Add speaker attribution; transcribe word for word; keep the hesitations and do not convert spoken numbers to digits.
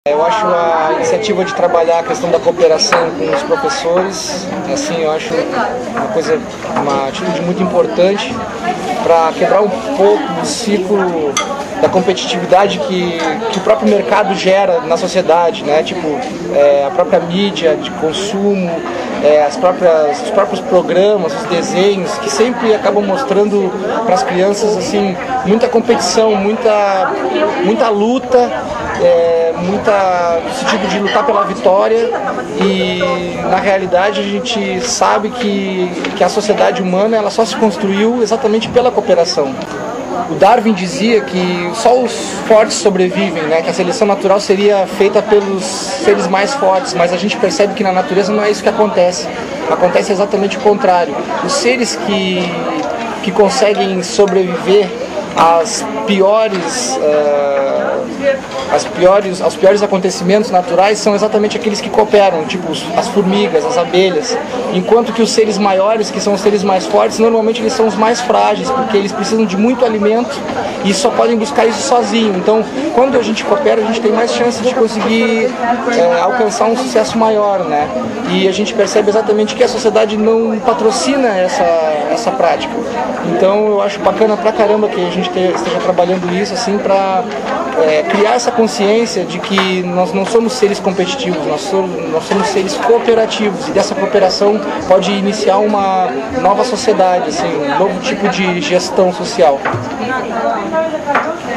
Speaker 1: Eu acho a iniciativa de trabalhar a questão da cooperação com os professores, assim, eu acho uma coisa, uma atitude muito importante para quebrar um pouco o ciclo da competitividade que, que o próprio mercado gera na sociedade, né? Tipo, é, a própria mídia de consumo, é, as próprias, os próprios programas, os desenhos, que sempre acabam mostrando para as crianças assim, muita competição, muita, muita luta, é, muita, no sentido de lutar pela vitória, e na realidade a gente sabe que, que a sociedade humana ela só se construiu exatamente pela cooperação. O Darwin dizia que só os fortes sobrevivem, né? Que a seleção natural seria feita pelos seres mais fortes, mas a gente percebe que na natureza não é isso que acontece. Acontece exatamente o contrário. Os seres que, que conseguem sobreviver às piores, uh, as piores, aos piores acontecimentos naturais são exatamente aqueles que cooperam, tipo as formigas, as abelhas, enquanto que os seres maiores, que são os seres mais fortes, normalmente eles são os mais frágeis, porque eles precisam de muito alimento e só podem buscar isso sozinho. Então, quando a gente coopera, a gente tem mais chance de conseguir é, alcançar um sucesso maior, né? E a gente percebe exatamente que a sociedade não patrocina essa, essa prática. Então, eu acho bacana pra caramba que a gente esteja trabalhando isso, assim, para é, criar essa consciência de que nós não somos seres competitivos, nós somos, nós somos seres cooperativos, e dessa cooperação pode iniciar uma nova sociedade, assim, um novo tipo de gestão social.